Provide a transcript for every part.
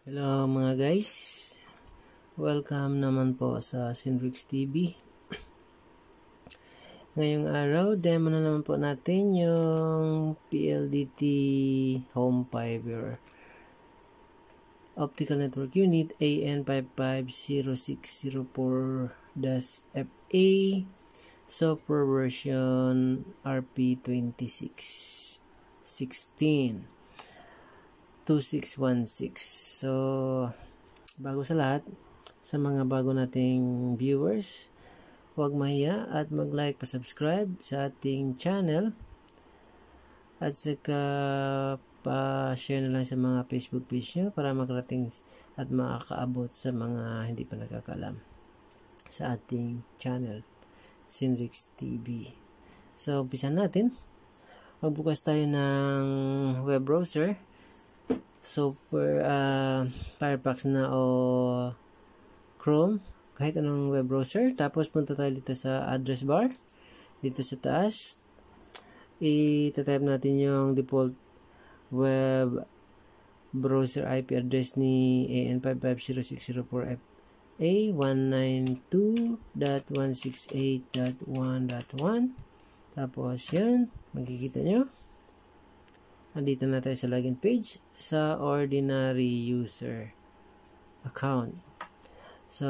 Hello mga guys, welcome naman po sa Synrix TV. Ngayong araw, demo na naman po natin yung PLDT Home Fiber Optical Network Unit AN5506040-FA software version RP2616 2616. So, bago sa lahat, sa mga bago nating viewers, huwag mahiya at mag-like, pa-subscribe sa ating channel at saka pa-share na lang sa mga Facebook page nyo para makarating at makakaabot sa mga hindi pa nakakalam sa ating channel, Synrix TV. So, umpisa natin. Magbukas tayo ng web browser. So, for Firefox na o Chrome, kahit anong web browser. Tapos, punta tayo dito sa address bar. Dito sa taas, itatype natin yung default web browser IP address ni AN5506040FA 192.168.1.1. Tapos, yan. Makikita nyo. Andito na tayo sa login page sa ordinary user account. So,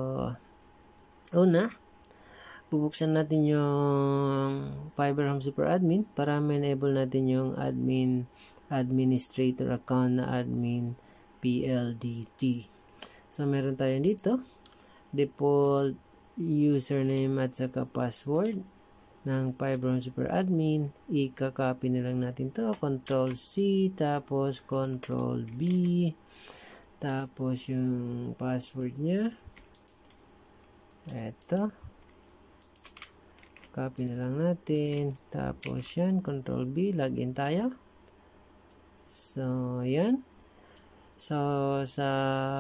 una, bubuksan natin yung Fiber Home Super Admin para ma-enable natin yung administrator account na admin PLDT. So, meron tayo dito default username at saka password ng Fiber Home Super Admin. I-copy na lang natin to. Control C, tapos Control B, tapos yung password niya. Eto. Copy na lang natin. Tapos yan, Control B, login tayo. So, yan. So, sa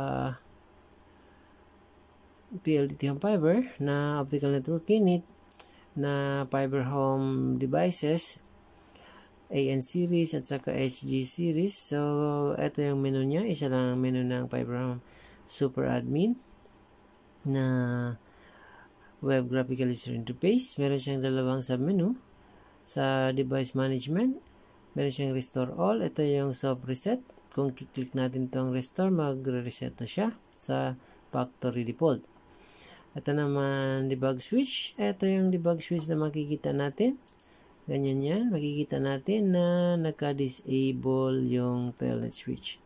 PLDT Home Fiber na Optical Network Unit na Fiber Home devices, AN series at saka HG series. So, ito yung menu niya. Isa lang ang menu ng Fiber Home Super Admin na Web Graphical User Interface. Meron siyang dalawang submenu. Sa Device Management, meron siyang Restore All. Ito yung Soft Reset. Kung kiklik natin itong Restore, magre-reset na siya sa Factory Default. Ito naman, debug switch. Ito yung debug switch na makikita natin. Ganyan yan. Makikita natin na naka-disable yung telnet switch.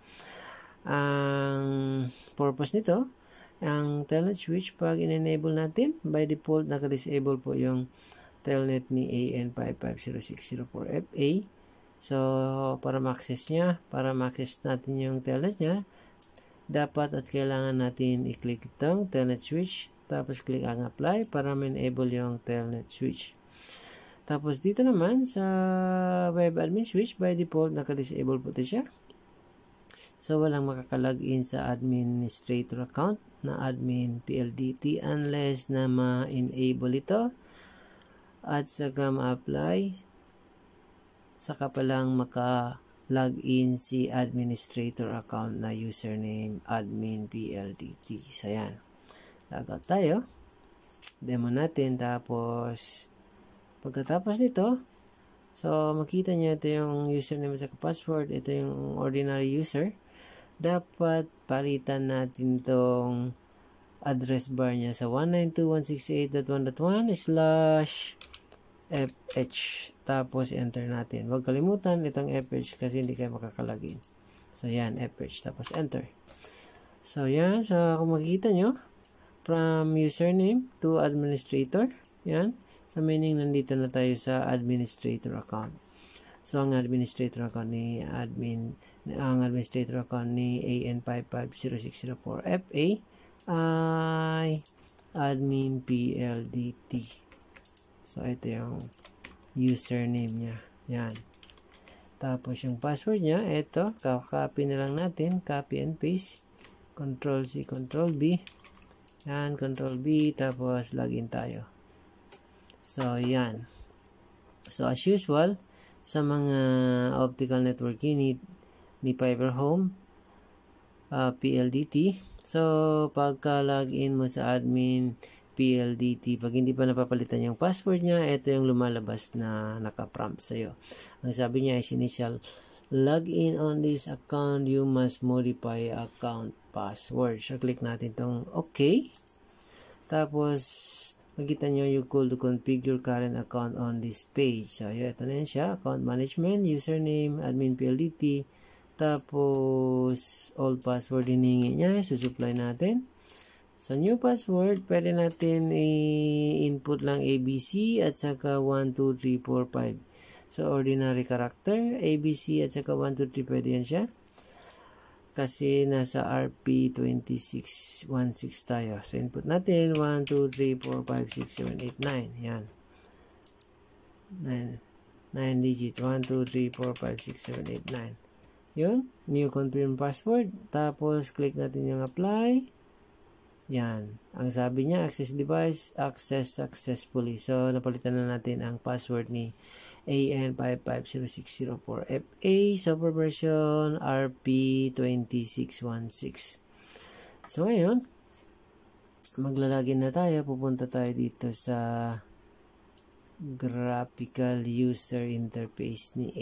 Ang purpose nito, ang telnet switch, pag in-enable natin, by default, naka-disable po yung telnet ni AN5506040FA. So, para ma-access natin yung telnet niya, dapat at kailangan natin i-click itong telnet switch. Tapos, click ang apply para ma-enable yung telnet switch. Tapos, dito naman sa web admin switch, by default, naka-disable po ito siya. So, walang makakalogin sa administrator account na admin PLDT unless na ma-enable ito at saka ma-apply. Saka palang maka-login si administrator account na username admin PLDT. So, yan. Logout tayo. Demo natin. Tapos, pagkatapos nito, so, makita nyo ito yung username at password. Ito yung ordinary user. Dapat palitan natin itong address bar niya sa 192.168.1.1/FH. Tapos, enter natin. Huwag kalimutan itong FH kasi hindi kayo makakalagin. So, yan, FH. Tapos, enter. So, yan. So, kung makikita nyo, from username to administrator. Yan. So, meaning nandito na tayo sa administrator account. So, ang administrator account ni AN5506040FA ay admin PLDT. So, ito yung username niya. Yan. Tapos, yung password niya, ito. Copy na lang natin. Copy and paste. Control C, Control B. Yan, Control B, tapos login tayo. So, yan. So, as usual, sa mga optical network unit ni Fiber Home, PLDT. So, pagka-login mo sa admin PLDT, pag hindi pa napapalitan yung password niya, ito yung lumalabas na naka-prompt sa'yo. Ang sabi niya is initial login on this account, you must modify account password. So, click natin itong OK. Tapos, makita nyo you could configure current account on this page. So, ito na yan siya. Account management, username, admin PLDT. Tapos, all password hinihingi niya. Susupply natin. Sa new password, pwede natin i-input lang ABC at saka 1, 2, 3, 4, 5. So, ordinary character, ABC at saka 1, 2, 3, pwede yan siya. Kasi nasa RP2616 tayo. So, input natin 1, 2, 3, 4, 5, 6, 7, 8, 9. Yan. 9 digit. 1, 2, 3, 4, 5, 6, 7, 8, 9. Yun. New confirm password. Tapos, click natin yung apply. Yan. Ang sabi niya, access device, access successfully. So, napalitan na natin ang password ni AN550604FA, software version RP2616. So, ngayon, maglalagin na tayo. Pupunta tayo dito sa graphical user interface ni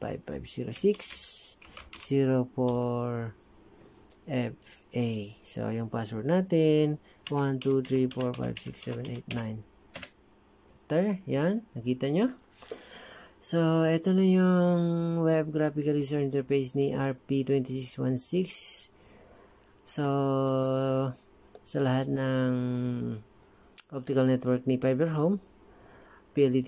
AN550604FA. So, yung password natin, 1, 2, 3, 4, 5, 6, 7, 8, 9. Enter. Yan. Nakita nyo? So, ito na yung web graphical user interface ni RP2616. So, sa lahat ng optical network ni Fiber Home, PLDT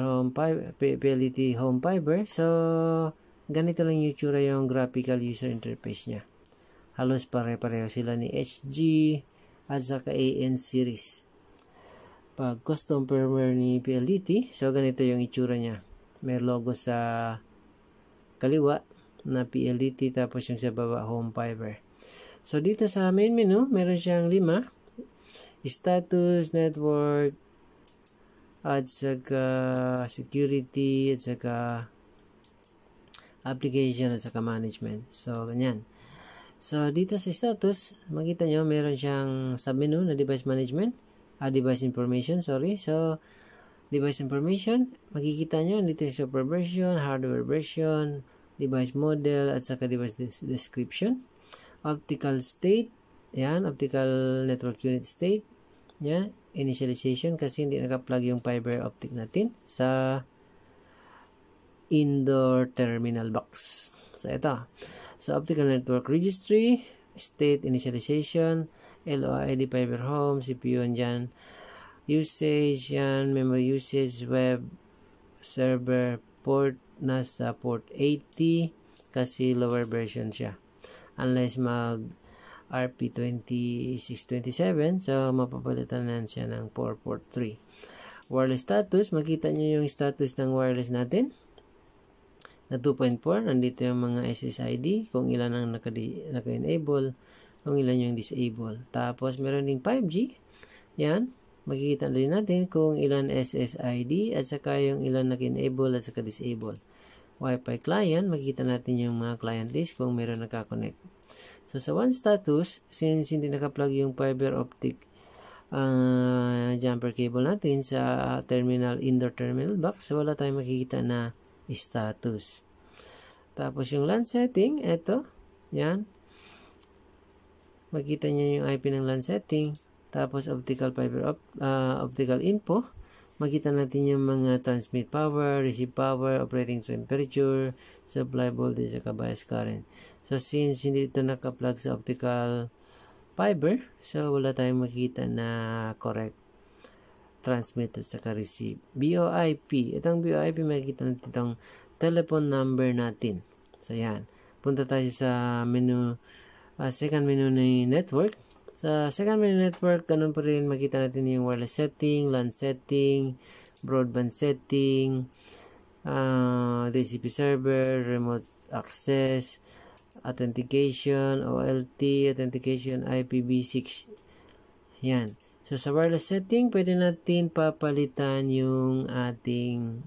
Home Fiber. So, ganito lang yung itsura yung graphical user interface niya. Halos pare-pareho sila ni HG at saka AN series. Pag custom firmware ni PLDT, so ganito yung itsura niya. May logo sa kaliwa na PLDT, tapos yung sa baba Home Fiber. So dito sa main menu, meron siyang 5. Status, network, at saka security, at saka application, at saka management. So ganyan. So dito sa status, makita nyo meron siyang submenu na device management, device information, sorry. So device information, makikita nyo dito yung software version, hardware version, device model, at saka device description. Optical state, yan, optical network unit state, yan, initialization kasi hindi naka-plug yung fiber optic natin sa indoor terminal box. So ito, so optical network registry, state initialization, LOID Fiber Home, CPU andyan, usage yan, memory usage, web server port, nasa port 80 kasi lower version siya. Unless mag RP2627, so mapapalitan na siya ng 4 port 3. Wireless status, makita nyo yung status ng wireless natin na 2.4. Nandito yung mga SSID, kung ilan ang naka-enable, kung ilan yung disable. Tapos meron ding 5G, yan. Makikita din natin kung ilan SSID at saka yung ilan naka-enable at saka disable. Wi-Fi client, makikita natin yung mga client list kung meron naka-connect. So sa one status, since hindi naka-plug yung fiber optic jumper cable natin sa indoor terminal box, so wala tayong makikita na status. Tapos yung LAN setting, eto, yan. Makikita nyo yung IP ng LAN setting. Tapos optical info, makita natin yung mga transmit power, receive power, operating temperature, supply voltage, at bias current. So since hindi ito naka-plug sa optical fiber, so wala tayong makita na correct transmit at saka receive. VoIP, itong VoIP, makikita natin itong telephone number natin. So yan, punta tayo sa menu, second menu ni network. Sa second menu network, ganun pa rin, makita natin yung wireless setting, LAN setting, broadband setting, DCP server, remote access, authentication, OLT, authentication, IPv6. Yan. So, sa wireless setting, pwede natin papalitan yung ating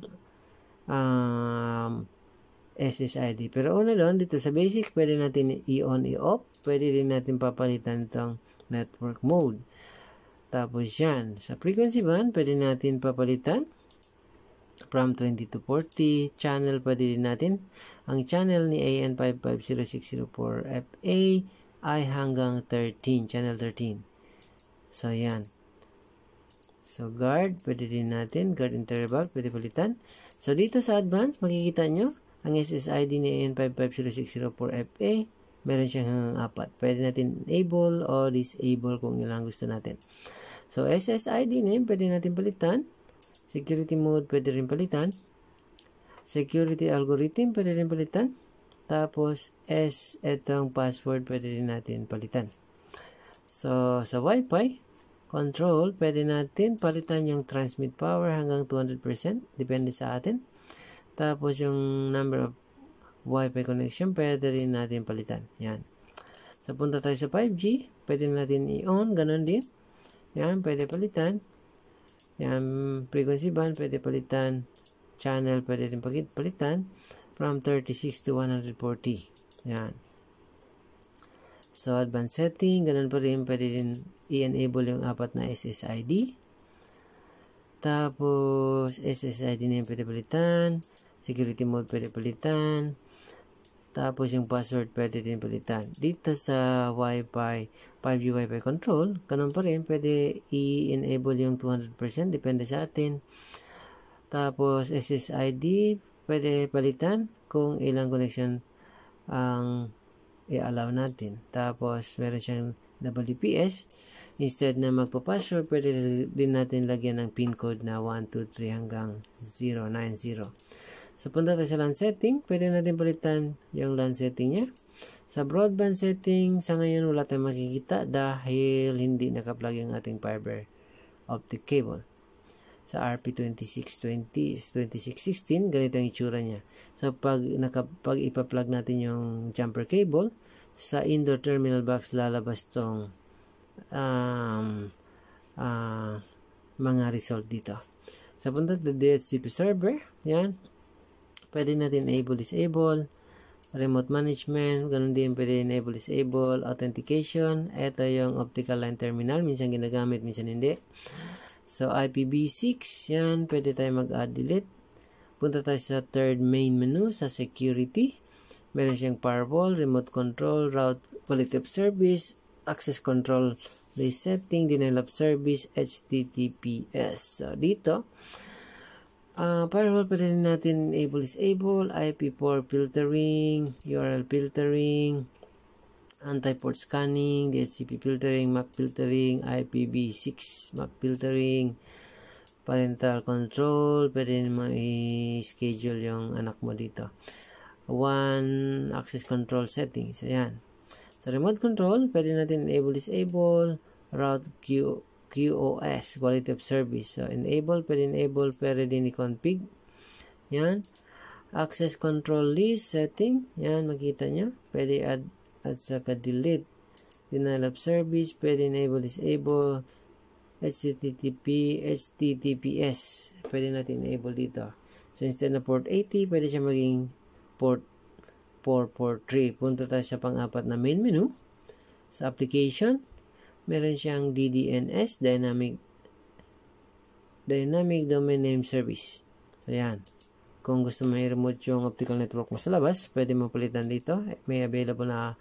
SSID. Pero una doon, dito sa basic, pwede natin i-on, i-off. pwede rin natin papalitan itong network mode. Tapos yan, sa frequency band, pwede natin papalitan from 20 to 40. Channel, pwede rin natin. Ang channel ni AN5500604FA ay hanggang 13, channel 13. So yan. So guard, pwede din natin. Guard interval, pwede palitan. So dito sa advanced, makikita nyo, ang SSID ni AN5500604FA, meron siyang 4. Pwede natin enable o disable kung ilang gusto natin. So SSID name, pwede natin palitan. Security mode, pwede rin palitan. Security algorithm, pwede rin palitan. Tapos itong password, pwede rin natin palitan. So sa Wi-Fi control, pwede natin palitan yung transmit power hanggang 200%. Depende sa atin. Tapos yung number of Wi-Fi connection, pwede rin natin palitan. Yan. So punta tayo sa 5G. Pwede natin i-on. Ganon din. Yan. Pwede palitan. Yan. Frequency band, pwede palitan. Channel, pwede rin palitan. From 36 to 140. Yan. So advanced setting. Ganon pa rin. Pwede rin i-enable yung 4 na SSID. Tapos SSID na yung pwede palitan. Security mode pwede palitan. Tapos yung password pwede din palitan. Dito sa Wi-Fi, 5G Wi-Fi control, ganun pa rin, pwede i-enable yung 200%, depende sa atin. Tapos SSID, pwede palitan kung ilang connection ang i-allow natin. Tapos meron siyang WPS. Instead na magpa-password, pwede din natin lagyan ng pin code na 123 hanggang 090. So, punta tayo sa LAN setting. Pwede natin palitan yung LAN setting niya. Sa broadband setting, sa ngayon wala tayong makikita dahil hindi nakaplug yung ating fiber optic cable. Sa RP2620-2616, ganito ang itsura niya. So, pag ipa-plug natin yung jumper cable, sa indoor terminal box lalabas tong mga result dito. So, punta to DHCP server. Yan. Pwede natin enable, disable, remote management, ganun din pwede enable, disable, authentication. Ito yung optical line terminal, minsan ginagamit, minsan hindi. So IPv6, yan, pwede tayo mag-add, delete. Punta tayo sa third main menu, sa security. Meron siyang firewall, remote control, route, quality of service, access control, resetting, denial of service, HTTPS. So dito, firewall pwede natin enable, disable, IP4 filtering, URL filtering, anti-port scanning, DHCP filtering, MAC filtering, IPv6 MAC filtering, parental control, pwede naman i-schedule yung anak mo dito. One access control settings, ayan. Sa remote control, pwede natin enable, disable, route QoS, quality of service. So, enable, pwede din i-config. Yan. Access control list setting. Yan, makita nyo. Pwede add at saka delete. Denial of service, pwede enable, disable. HTTPS. Pwede natin enable dito. So, instead na port 80, pwede siya maging port 443. Punta tayo sa pang-apat na main menu. Sa application, meron siyang DDNS, Dynamic Domain Name Service. So, yan. Kung gusto mo i-remote yung optical network mo sa labas, pwede mo palitan dito. May available na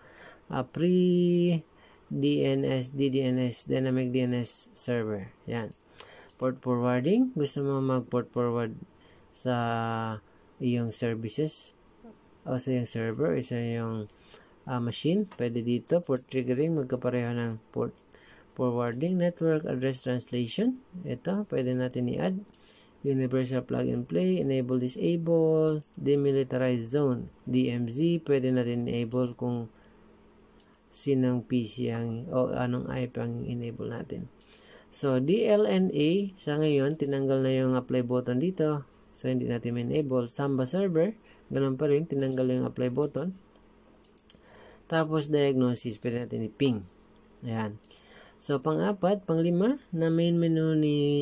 pre-DNS, DDNS, Dynamic DNS server. Yan. Port forwarding. Gusto mo mag-port forward sa iyong services o sa iyong server, isa yung machine. Pwede dito. Port triggering. Magkapareho ng port forwarding, network address translation. Ito, pwede natin i-add. Universal plug and play, enable, disable, demilitarized zone, DMZ, pwede natin enable kung sinong PC o anong IP ang enable natin. So, DLNA, sa ngayon, tinanggal na yung apply button dito. So, hindi natin enable. Samba server, ganun pa rin, tinanggal yung apply button. Tapos, diagnosis, pwede natin i-ping. Ayan. So, pang-apat, pang-lima, na main menu ni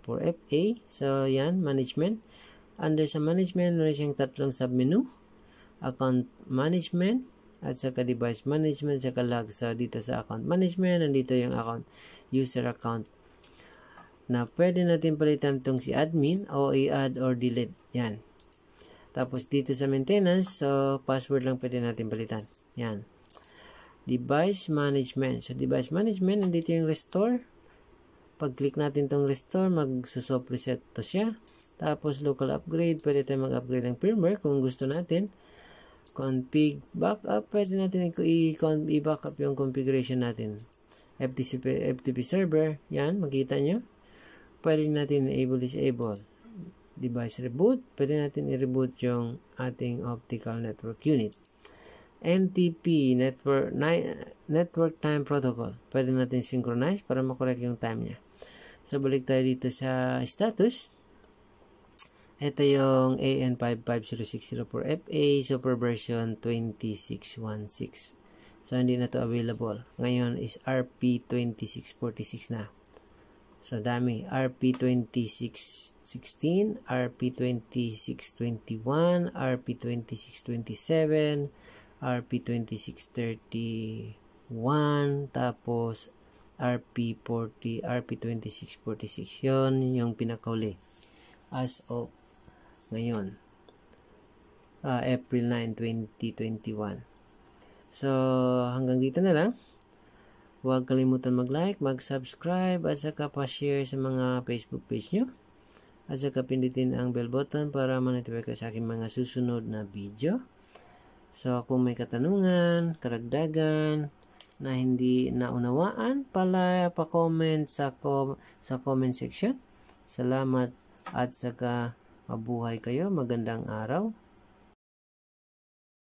AN5500604FA. So, yan, management. Under sa management, meron siyang tatlong submenu. account management, at saka device management, saka log. So, dito sa account management, nandito yung user account na pwede natin palitan itong si admin o i-add or delete. Yan. Tapos dito sa maintenance, so password lang pwede natin palitan. Yan. Device management. So device management, nandito yung restore. Pag-click natin itong restore, mag-soft reset to siya. Tapos local upgrade, pwede tayo mag-upgrade ng firmware kung gusto natin. Config backup, pwede natin i-backup yung configuration natin. FTP server, yan, makita nyo. Pwede natin disable. Device reboot, pwede natin i-reboot yung ating optical network unit. NTP, network time protocol, pwede natin synchronize para makorek yung time niya. So, balik tayo dito sa status. Ito yung AN55060 4FA super version 2616. So, hindi na to available. Ngayon is RP2646 na. So, dami. RP2616, RP2621, RP2627, RP2631, tapos RP2646. Yun yung pinakauli. As of ngayon. April 9, 2021. So, hanggang dito na lang. Huwag kalimutan mag-like, mag-subscribe, at saka pa-share sa mga Facebook page nyo. At saka pindutin ang bell button para ma-notify ka sa aking mga susunod na video. So, kung may katanungan, karagdagan, na hindi naunawaan, pa-comment sa comment section. Salamat at saka mabuhay kayo. Magandang araw.